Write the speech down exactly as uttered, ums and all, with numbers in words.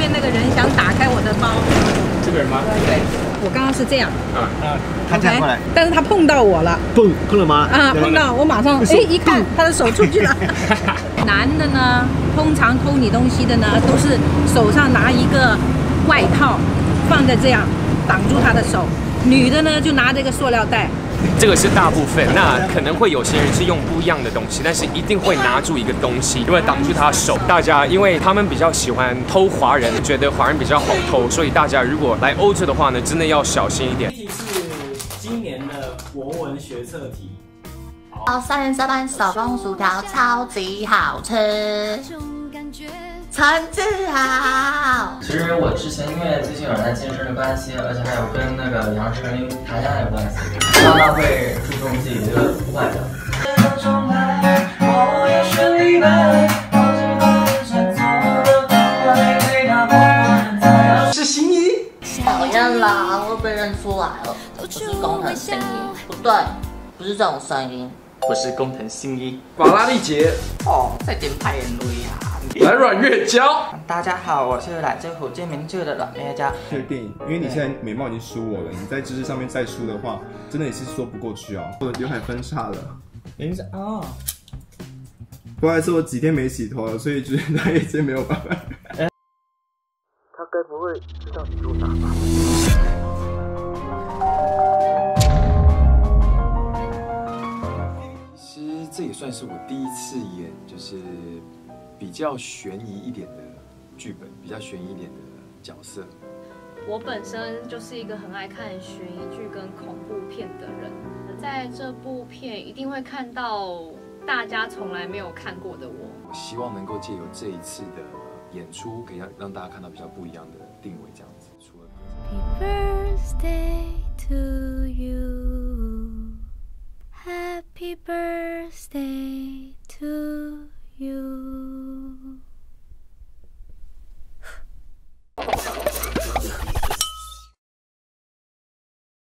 面那个人想打开我的包。 这个人吗？ 对，我刚刚是这样。 啊啊， 他这样过来， 但是他碰到我了。 碰碰了吗？ 啊，碰到我马上哎一看，他的手出去了。男的呢，通常偷你东西的呢，都是手上拿一个外套，放在这样挡住他的手。女的呢，就拿这个塑料袋。 这个是大部分，那可能会有些人是用不一样的东西，但是一定会拿住一个东西，因为挡住他的手。大家因为他们比较喜欢偷华人，觉得华人比较好偷，所以大家如果来欧洲的话呢，真的要小心一点。 这题是今年的国文学测题。 哦，三人下班手工薯条超级好吃，陈志豪。 其实我之前因为最近有在健身的关系，而且还有跟那个杨丞琳谈恋爱的关系，慢慢会注重自己的外表。 是新一。 讨厌啦，我被认出来了，不是工藤新一，不对，不是这种声音。 我是工藤新一， 法拉利姐哦，在点拍眼泪啊！ 来阮月娇。 大家好，我是来自福建明州的阮月娇。 这个电影，因为你现在美貌已经输我了，你在知识上面再输的话，真的也是说不过去哦。我的刘海分叉了， 原是哦， 不好意思，我几天没洗头了，所以就是他已经没有办法。 他该不会知道你住哪吧？ 其实这也算是我第一次演，就是比较悬疑一点的剧本，比较悬疑一点的角色。 我本身就是一个很爱看悬疑剧跟恐怖片的人，在这部片一定会看到大家从来没有看过的我。 我希望能够借由这一次的演出，可以让让大家看到比较不一样的定位，这样子。除了 Happy birthday to you, Happy birthday.